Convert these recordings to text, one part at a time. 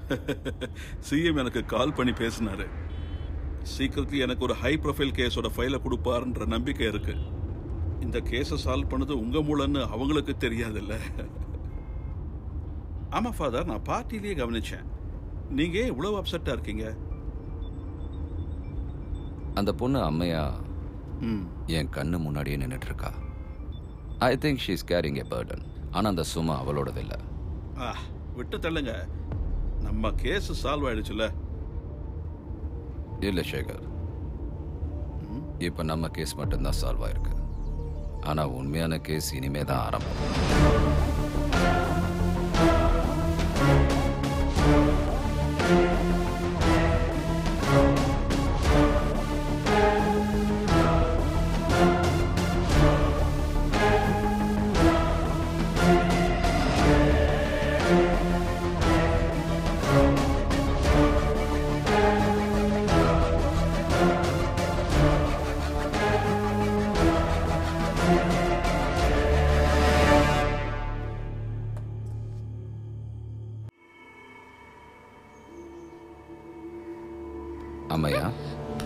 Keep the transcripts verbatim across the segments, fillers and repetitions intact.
CM எனக்கு கால் பண்ணி பேசினாரு. சீக்கிரத்தில் எனக்கு ஒரு ஹை ப்ரொஃபைல் கேஸோட ஃபைலை கொடுப்பாருன்ற நம்பிக்கை இருக்கு. இந்த கேஸை சால்வ் பண்ணது உங்க மூலன்னு அவங்களுக்கு தெரியாதுல்ல. ஆமா ஃபாதர், நான் பார்ட்டிலேயே கவனிச்சேன். நீங்க இவ்வளவு அப்செட்டா இருக்கீங்க? அந்த பொண்ணு அம்மையா என் கண்ணு முன்னாடியே நின்றுட்டு இருக்கா. I think she is caring a burden. ஆனால் அந்த சும்மா அவளோடது இல்லை. விட்டு தள்ளுங்க, நம்ம கேஸ் சால்வ் ஆயிடுச்சுல. இல்லை சேகர், இப்போ நம்ம கேஸ் மட்டும்தான் சால்வ் ஆயிருக்கு. ஆனால் உண்மையான கேஸ் இனிமே தான் ஆரம்பம். அம்மையா,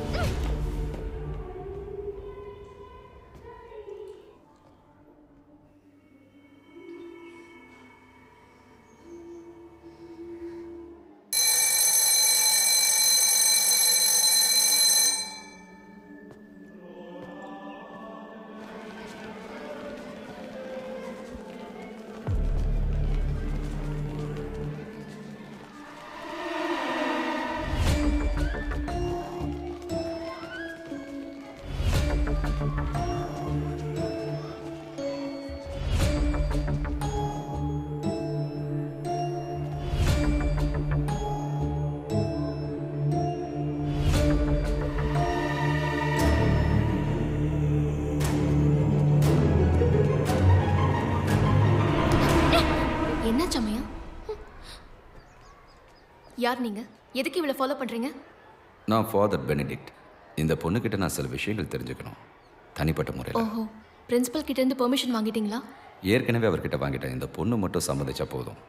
யார் நீங்க? எதுக்கு இவளை ஃபாலோ பண்றீங்க? நான் ஃபாதர் பெனடிக்ட். இந்த பொண்ணுகிட்ட நான் சில விஷயங்கள் தெரிஞ்சுக்கணும், தனிப்பட்ட முறையில். ஓஹோ, பிரின்சிபல் கிட்ட இருந்து பெர்மிஷன் வாங்கிட்டீங்களா? ஏற்கனவே அவர்கிட்ட வாங்கிட்டேன். இந்த பொண்ணு மட்டும் சம்மதிச்சா போதும்.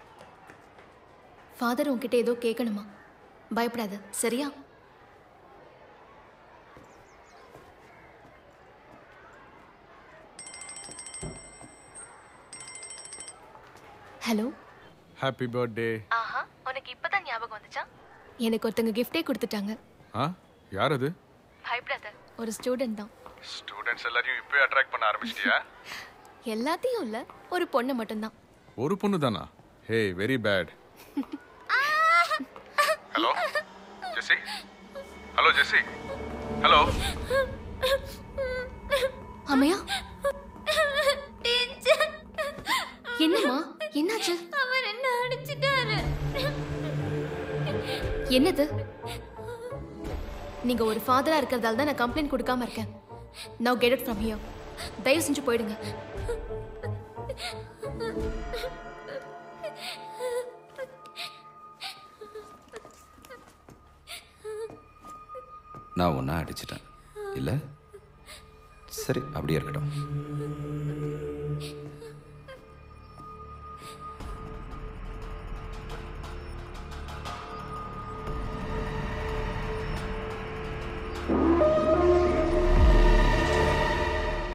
ஃபாதர் உன்கிட்ட ஏதோ கேட்கணுமா? பயப்படாத, சரியா? Hello, happy birthday. ஆஹா, உனக்கு இப்பதான் ஞாபகம் வந்துச்சா? எனக்கு ஒருத்தங்க கிஃப்டே கொடுத்துட்டாங்க. ஆ, யார் அது? பயப்படாத, ஒரு ஸ்டூடெண்ட் தான். ஸ்டூடண்ட்ஸ் எல்லாரையும் இப்பவே அட்ராக்ட் பண்ண ஆரம்பிச்சிட்டியா? எல்லாத்தையும் இல்ல, ஒரு பொண்ணு மட்டும் தான். ஒரு பொண்ணு தானா? Hey, very bad. Hello Jessie, hello Jessie, hello. அம்மையா, என்னம்மா, என்னாச்சு? அவர் என்ன அடிச்சிட்டாரு. என்னது? நீங்க ஒரு ஃபாதரா இருக்கிறதால தான் நான் கம்ப்ளைண்ட் கொடுக்காம இருக்கேன். Now get it from here. தயவு செஞ்சு போயிடுங்க. நான் ஒன்னா அடிச்சிட்டேன் இல்ல? சரி, அப்படியே இருக்கட்டும்.